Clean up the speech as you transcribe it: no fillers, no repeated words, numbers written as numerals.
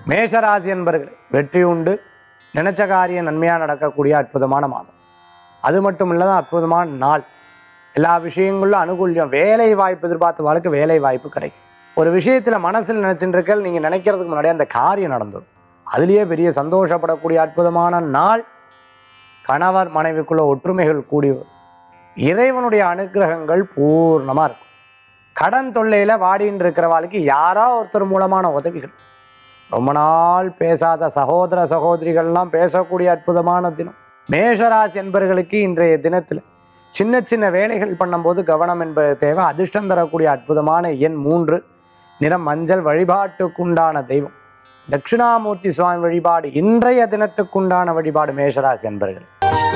மேஷராசி என்பர்களே, வெற்றி உண்டு. நினைச்ச காரியம் நன்மையாக நடக்கக்கூடிய அற்புதமான மாதம். அது மட்டும் இல்லாத அற்புதமான நாள். எல்லா விஷயங்களும் அனுகூல்யம். வேலை வாய்ப்பு எதிர்பார்த்த வாழ்க்கை வேலை வாய்ப்பு கிடைக்கும். ஒரு விஷயத்தில் மனசில் நினச்சிட்டு இருக்க நீங்கள் நினைக்கிறதுக்கு முன்னாடியே அந்த காரியம் நடந்துடும். அதுலேயே பெரிய சந்தோஷப்படக்கூடிய அற்புதமான நாள். கணவர் மனைவிக்குள்ள ஒற்றுமைகள் கூடி வரும். இறைவனுடைய அனுக்கிரகங்கள் பூர்ணமாக இருக்கும். கடன் தொல்லையில் வாடின்னு இருக்கிறவாளுக்கு யாரோ ஒருத்தர் மூலமான உதவிகள். ரொம்ப நாள் பேசாத சகோதர சகோதரிகள்லாம் பேசக்கூடிய அற்புதமான தினம். மேஷராசி என்பவர்களுக்கு இன்றைய தினத்தில் சின்ன சின்ன வேலைகள் பண்ணும்போது கவனம் என்பது தேவை. அதிர்ஷ்டம் தரக்கூடிய அற்புதமான எண் 3, நிறம் மஞ்சள். வழிபாட்டுக்குண்டான தெய்வம் தட்சிணாமூர்த்தி சுவாமி வழிபாடு இன்றைய தினத்துக்குண்டான வழிபாடு மேஷராசி என்பவர்கள்.